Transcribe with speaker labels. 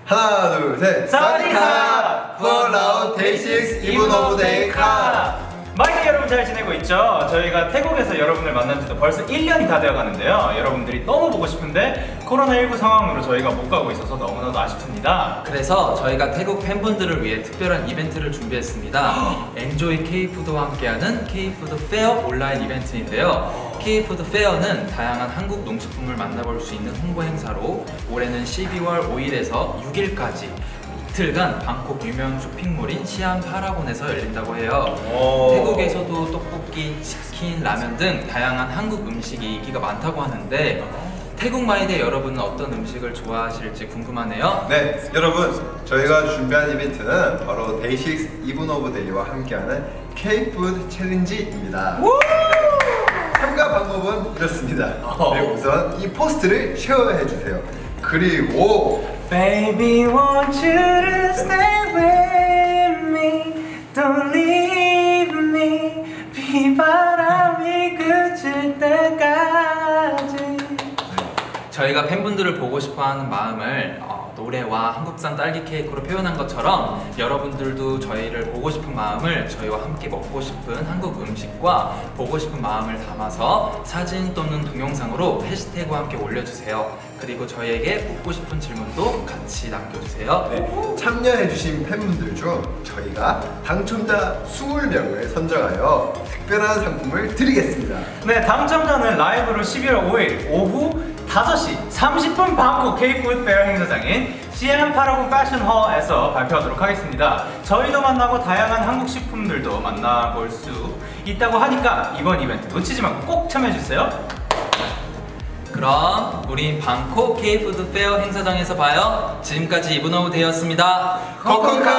Speaker 1: 하나 둘셋
Speaker 2: 사와디카!
Speaker 1: 폴라웃 데이식스 이븐 오브 데이 카.
Speaker 2: 마이크 여러분 잘 지내고 있죠? 저희가 태국에서 여러분을 만난 지도 벌써 1년이 다 되어 가는데요. 여러분들이 너무 보고 싶은데 코로나19 상황으로 저희가 못 가고 있어서 너무나도 아쉽습니다.
Speaker 3: 그래서 저희가 태국 팬분들을 위해 특별한 이벤트를 준비했습니다. 엔조이 K푸드와 함께하는 K푸드 페어 온라인 이벤트인데요. K푸드 페어는 다양한 한국 농식품을 만나볼 수 있는 홍보 행사로 올해는 12월 5일에서 6일까지 이틀간 방콕 유명 쇼핑몰인 시안 파라곤에서 열린다고 해요. 태국에서도 떡볶이, 치킨, 라면 등 다양한 한국 음식이 인기가 많다고 하는데 태국 마이데 여러분은 어떤 음식을 좋아하실지 궁금하네요.
Speaker 1: 네, 여러분 저희가 준비한 이벤트는 바로 데이식스 이븐 오브 데이와 함께하는 K푸드 챌린지입니다. 참가 방법은 이렇습니다. 네, 우선 이 포스트를 쉐어해주세요. 그리고
Speaker 2: Baby, want you to stay with me, don't leave me, 비바람이 그칠 때까지.
Speaker 3: 저희가 팬분들을 보고 싶어하는 마음을 노래와 한국산 딸기 케이크로 표현한 것처럼 여러분들도 저희를 보고 싶은 마음을 저희와 함께 먹고 싶은 한국 음식과 보고 싶은 마음을 담아서 사진 또는 동영상으로 해시태그와 함께 올려주세요. 그리고 저희에게 묻고 싶은 질문도 같이 남겨주세요.
Speaker 1: 네, 참여해주신 팬분들 중 저희가 당첨자 20명을 선정하여 특별한 상품을 드리겠습니다.
Speaker 2: 네, 당첨자는 라이브로 11월 5일 오후 5시 30분 방콕 K푸드 페어 행사장인 시안 파라곤 패션홀에서 발표하도록 하겠습니다. 저희도 만나고 다양한 한국 식품들도 만나볼 수 있다고 하니까 이번 이벤트 놓치지 말고 꼭 참여해주세요.
Speaker 3: 그럼 우린 방콕 K푸드 페어 행사장에서 봐요. 지금까지 이븐 오브 데이였습니다.
Speaker 1: 코코카!